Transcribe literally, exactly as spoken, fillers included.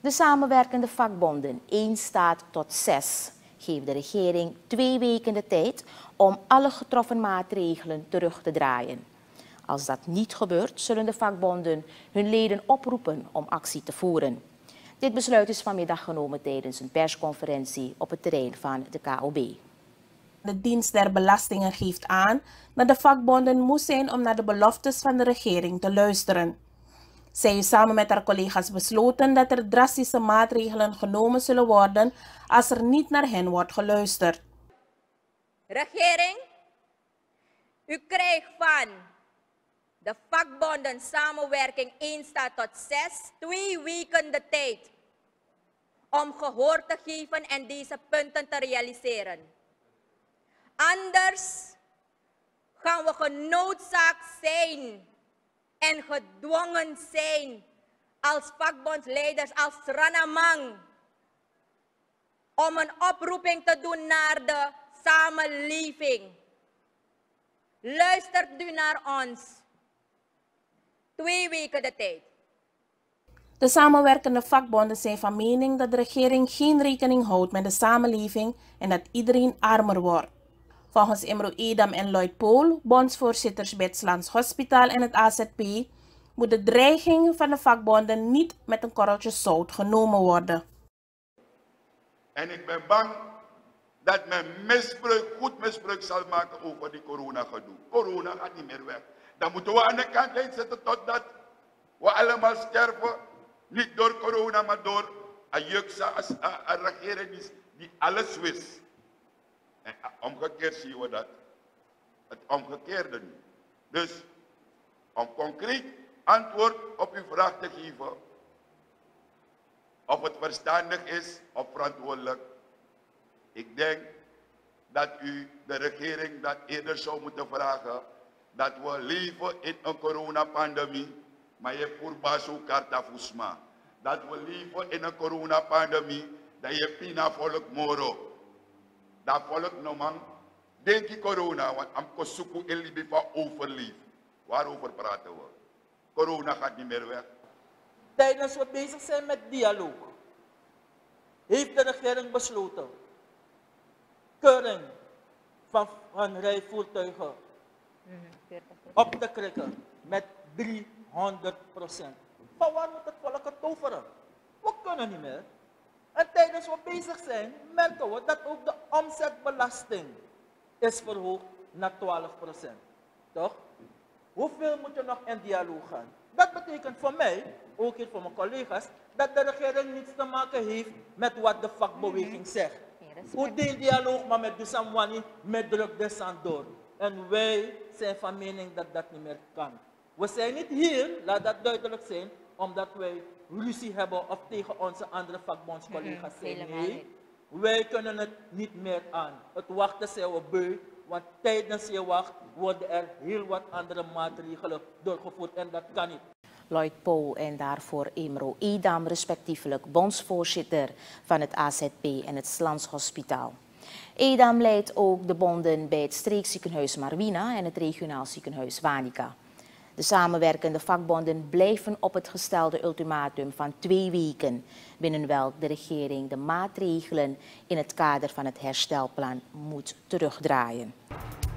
De samenwerkende vakbonden, één staat tot zes, geven de regering twee weken de tijd om alle getroffen maatregelen terug te draaien. Als dat niet gebeurt, zullen de vakbonden hun leden oproepen om actie te voeren. Dit besluit is vanmiddag genomen tijdens een persconferentie op het terrein van de K O B. De dienst der belastingen geeft aan dat de vakbonden moe zijn om naar de beloftes van de regering te luisteren. Zij heeft samen met haar collega's besloten dat er drastische maatregelen genomen zullen worden als er niet naar hen wordt geluisterd. Regering, u krijgt van de vakbonden samenwerking één staat tot zes, twee weken de tijd om gehoor te geven en deze punten te realiseren. Anders gaan we genoodzaakt zijn en gedwongen zijn als vakbondsleiders, als Ranamang, om een oproeping te doen naar de samenleving. Luistert u naar ons. Twee weken de tijd. De samenwerkende vakbonden zijn van mening dat de regering geen rekening houdt met de samenleving en dat iedereen armer wordt. Volgens Imro Edam en Lloyd Pool, bondsvoorzitters bij het Slans Hospitaal en het A Z P, moet de dreiging van de vakbonden niet met een korreltje zout genomen worden. En ik ben bang dat men misbruik, goed misbruik zal maken over die corona-gedoe. Corona gaat niet meer weg. Dan moeten we aan de kantlijn zitten totdat we allemaal sterven. Niet door corona, maar door een juksa, een regering die, die alles wist. En omgekeerd zien we dat. Het omgekeerde nu. Dus om concreet antwoord op uw vraag te geven, of het verstandig is of verantwoordelijk. Ik denk dat u de regering dat eerder zou moeten vragen, dat we leven in een coronapandemie, maar je purbasu karta fusma. Dat we leven in een coronapandemie, dat je pina volk moro. Dat volk no man, denk je corona, want am kosuku elibi van overleef. Waarover praten we? Corona gaat niet meer weg. Tijdens we bezig zijn met dialoog, heeft de regering besloten keuring van, van rijvoertuigen op te krikken met driehonderd procent. Van waar moet het volk het toveren? We kunnen niet meer. En tijdens we bezig zijn, merken we dat ook de omzetbelasting is verhoogd naar twaalf procent. Toch? Hoeveel moet je nog in dialoog gaan? Dat betekent voor mij, ook hier voor mijn collega's, dat de regering niets te maken heeft met wat de vakbeweging zegt. Hoe deel dialoog maar met de Samwani, met druk de door. En wij zijn van mening dat dat niet meer kan. We zijn niet hier, laat dat duidelijk zijn, omdat wij ruzie hebben of tegen onze andere vakbondscollega's zijn. Nee, wij kunnen het niet meer aan. Het wachten zijn we beu, want tijdens je wacht worden er heel wat andere maatregelen doorgevoerd en dat kan niet. Lloyd Pool en daarvoor Imro Edam, respectievelijk bondsvoorzitter van het A Z P en het Slans Hospitaal. Edam leidt ook de bonden bij het streekziekenhuis Marwina en het regionaal ziekenhuis Wanica. De samenwerkende vakbonden blijven op het gestelde ultimatum van twee weken, binnen welk de regering de maatregelen in het kader van het herstelplan moet terugdraaien.